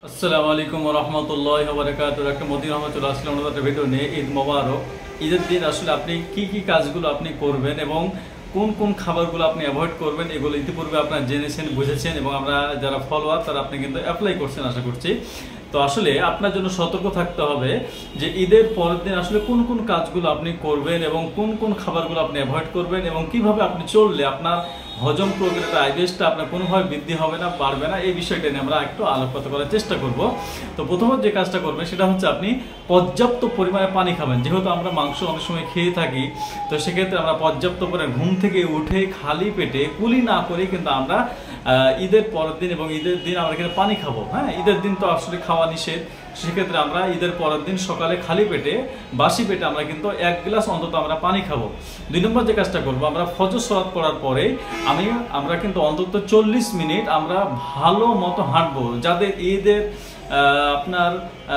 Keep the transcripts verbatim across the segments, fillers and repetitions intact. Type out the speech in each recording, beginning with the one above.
আসসালামু আলাইকুম ওয়া রাহমাতুল্লাহি ওয়া বারাকাতুহু। একটা মদিনা রহমতুল্লাহ আসলাম আমাদের ভিডিও নিয়ে ঈদ মোবারক। ঈদের দিন আসলে আপনি কি কি কাজগুলো আপনি করবেন এবং কোন কোন খাবারগুলো আপনি অ্যাভয়েড করবেন এগুলো ইতিপূর্বে আপনারা জেনেছেন, বুঝেছেন এবং আমরা যারা ফলোয়ার তারা আপনি কিন্তু অ্যাপ্লাই করছেন আশা করছি। তো আসলে আপনার জন্য সতর্ক থাকতে হবে যে ঈদের পরের দিন আসলে কোন কোন কাজগুলো আপনি করবেন এবং কোন কোন খাবারগুলো আপনি অ্যাভয়েড করবেন এবং কিভাবে আপনি চললে আপনার হজম প্রক্রিয়াটা আইবিএসটা আপনার কোনোভাবে বৃদ্ধি হবে না, বাড়বে না, এই বিষয়টা নিয়ে আমরা একটু আলোকপাত করার চেষ্টা করব। তো প্রথমত যে কাজটা করবেন সেটা হচ্ছে আপনি পর্যাপ্ত পরিমাণে পানি খাবেন। যেহেতু আমরা মাংস অনেক সময় খেয়ে থাকি, তো সেক্ষেত্রে আমরা পর্যাপ্ত পরিমাণে ঘুম থেকে উঠে খালি পেটে কুলি না করে কিন্তু আমরা ঈদের পরের দিন এবং ঈদের দিন আমরা কিন্তু পানি খাবো। হ্যাঁ, ঈদের দিন তো আসলে খাওয়া নিষেধ, সেক্ষেত্রে আমরা ঈদের পরের দিন সকালে খালি পেটে বাসি পেটে আমরা কিন্তু এক গ্লাস অন্তত আমরা পানি খাবো। দুই নম্বর যে কাজটা করবো, আমরা ফজর সালাত করার পরে আমি আমরা কিন্তু অন্তত চল্লিশ মিনিট আমরা ভালো মতো হাঁটবো। যাদের ঈদের আপনার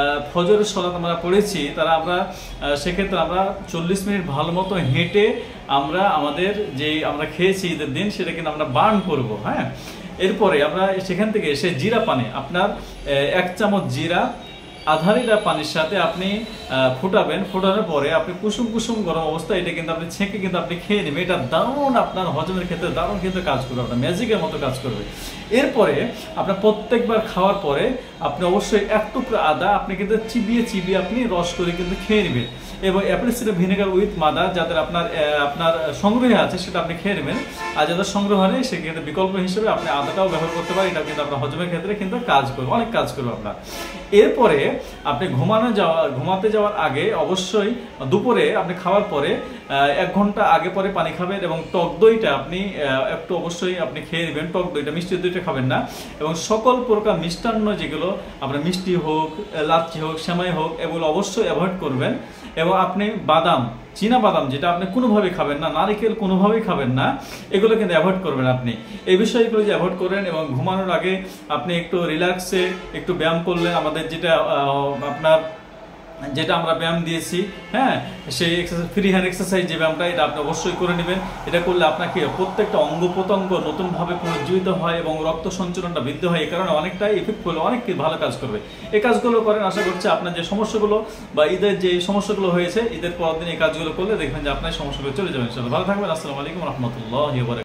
ফজরের সালাত আমরা পড়েছি তারা আমরা সেক্ষেত্রে আমরা চল্লিশ মিনিট ভালো মতো হেঁটে আমরা আমাদের যে আমরা খেয়েছি ঈদের দিন সেটা কিন্তু আমরা বার্ন করব। হ্যাঁ, এরপরে আমরা সেখান থেকে এসে জিরা পানি, আপনার এক চামচ জিরা আধা লিটার পানির সাথে আপনি ফুটাবেন। ফুটানোর পরে আপনি কুসুম কুসুম গরম অবস্থায় এটা কিন্তু আপনি ছেঁকে কিন্তু আপনি খেয়ে নেবেন। এটা দারুণ আপনার হজমের ক্ষেত্রে দারুণ কিন্তু কাজ করবে, আপনার ম্যাজিকের মতো কাজ করবে। এরপরে আপনার প্রত্যেকবার খাওয়ার পরে আপনি অবশ্যই এক টুকরো আদা আপনি কিন্তু চিবিয়ে চিবিয়ে আপনি রস করে কিন্তু খেয়ে নেবেন এবং apple cider vinegar with mother যাদের আপনার আপনার সংগ্রহে আছে সেটা আপনি খেয়ে নেবেন। আর যাদের সংগ্রহ নেই সেক্ষেত্রে বিকল্প হিসেবে আপনি আদাটাও ব্যবহার করতে পারেন। এটা কিন্তু আপনার হজমের ক্ষেত্রে কিন্তু কাজ করবে, অনেক কাজ করবে আপনার। এরপরে আপনি ঘুমানো যাওয়া ঘুমাতে যাওয়ার আগে অবশ্যই দুপুরে আপনি খাওয়ার পরে এক ঘন্টা আগে পরে পানি খাবেন এবং টক দইটা আপনি একটু অবশ্যই আপনি খেয়ে নেবেন। টক দইটা, মিষ্টি দইটা খাবেন না। এবং সকল প্রকার মিষ্টান্ন যেগুলো আপনার মিষ্টি হোক, লাচ্ছি হোক, সেমাই হোক, এগুলো অবশ্যই অ্যাভয়েড করবেন। এবং আপনি বাদাম, চীনা বাদাম যেটা আপনি কোনোভাবেই খাবেন না, নারিকেল কোনোভাবেই খাবেন না, এগুলো কিন্তু অ্যাভয়েড করবেন আপনি। এই বিষয়গুলো যে অ্যাভয়েড করেন এবং ঘুমানোর আগে আপনি একটু রিল্যাক্সে একটু ব্যায়াম করলেন, আমাদের যেটা আপনার যেটা আমরা ব্যায়াম দিয়েছি, হ্যাঁ, সেই এক্সারসাইজ ফ্রি হ্যান্ড এক্সারসাইজ যে ব্যায়ামটা এটা আপনি অবশ্যই করে নেবেন। এটা করলে আপনাকে প্রত্যেকটা অঙ্গ প্রত্যঙ্গ নতুনভাবে পুনর্জীবিত হয় এবং রক্ত সঞ্চালনটা বৃদ্ধি হয়। এই কারণে অনেকটাই এফেক্ট করলে অনেক ভালো কাজ করবে। এই কাজগুলো করেন, আশা করছি আপনার যে সমস্যাগুলো বা ঈদের যে সমস্যাগুলো হয়েছে ঈদের পরের দিন এই কাজগুলো করলে দেখবেন যে আপনার সমস্যাগুলো চলে যাবে। ভালো থাকবেন। আসসালামু আলাইকুম রহমতুল্লাহ।